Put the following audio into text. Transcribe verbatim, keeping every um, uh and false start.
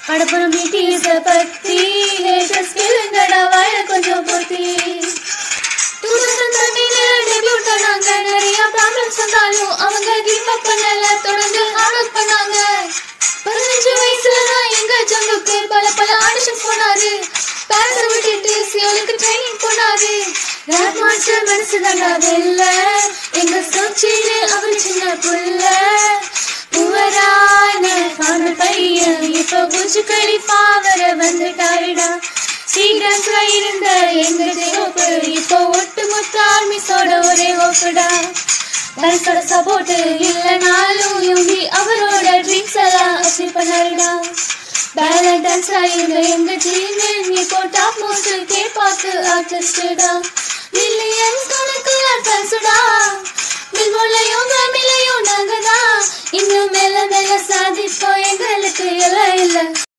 அடப்புறம் BDS பத்தி haters கேளுங்கடா வாழ கொஞ்சம் போத்தி டெபியூட் ஆனாங்க நிறைய ப்ராப்ளம்ஸ் வந்தாலும் அவங்க கிவ் அப் பண்ணல தொடர்ந்து ஹார்ட் ஒர்க் பண்ணாங்க பதினஞ்சு வயசுல தான் எங்க ஜங்குக்கு பல பல ஆடிஷன் போனாரு பேரண்ட்ஸ் விட்டுட்டு சியோலுக்கு ட்ரைனிங் போனாரு ரேப் மாஸ்டர் மனசு தாண்டா வெல்ல எங்க சோச்சின்னு அவர் சின்ன புள்ள புவரான பாடல் பையன் இப்ப குஜு கலிஃபா வர வந்துட்டாருடா சீக்கிரத்துல இருந்த எங்க ஜெயோப்பு இப்போ ஒட்டு மொத்த ஆர்மிஸோட ஒரே ஹோப்புடா பேரண்ட்ஸோட சப்போர்ட் இல்லைனாலும் யூகி அவரோட ட்ரீம்ஸ் எல்லாம் அச்சீவ் பண்ணாருடா பேலன்ஸ் டான்ஸ்ல இருந்த எங்க டீம் இப்போ டாப் மோஸ்ட் கேபாக்கு ஆர்டிஸ்டா மில்லியன்ஸ் கணக்குல ஃபேன்ஸ்டா மில்மோலையும் கிராமிலையும் நாங்க தான் இன்னும் மேல மேல சாதிப்போம் எங்களுக்கு எல்லாம் இல்லை